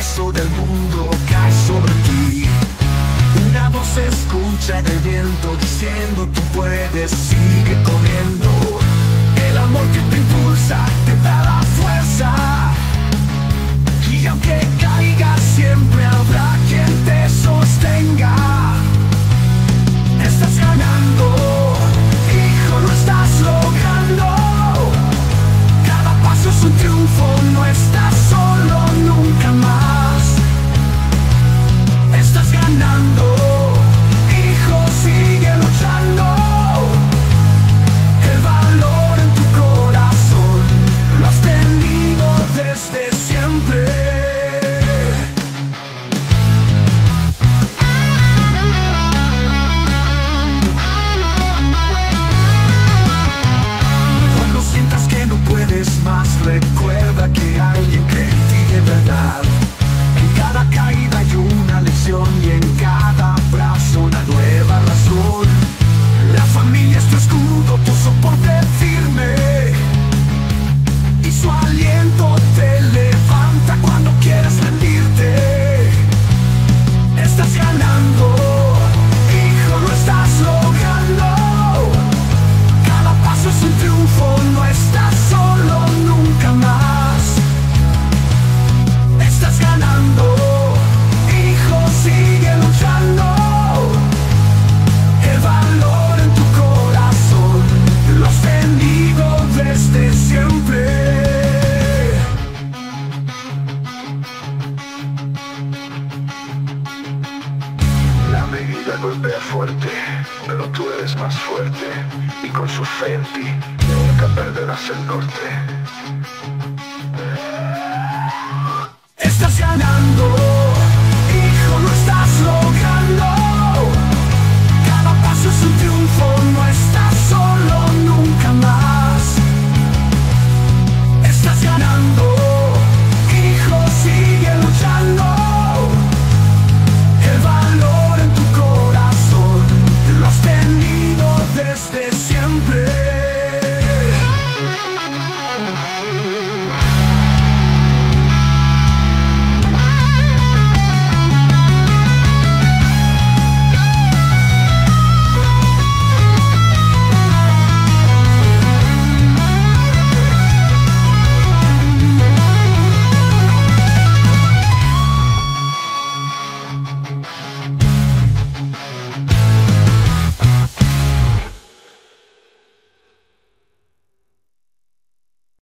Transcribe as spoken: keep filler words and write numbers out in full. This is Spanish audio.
peso del mundo cae sobre ti. Una voz se escucha en el viento diciendo tú puedes, sigue corriendo. El amor que te impulsa te da la fuerza. Y aunque caigas siempre habrá quien te sostenga. Estás ganando, hijo, lo estás logrando. Cada paso es un triunfo, no estás solo nunca más. Estás ganando, hijo, sigue luchando. El valor en tu corazón lo has tenido desde siempre. Cuando sientas que no puedes más, recuerda que hay alguien que en ti de verdad. En cada caída hay una lección y en cada abrazo una nueva razón. La familia es tu escudo, tu soporte firme, y su aliento te levanta cuando quieres rendirte. Estás ganando, hijo, lo estás logrando. Cada paso es un triunfo, no estás solo nunca más. Estás ganando, hijo, sigue luchando. El valor en tu corazón lo has tenido desde siempre. La vida golpea fuerte, pero tú eres más fuerte. Y con su fe en ti, nunca perderás el norte. Estás ganando.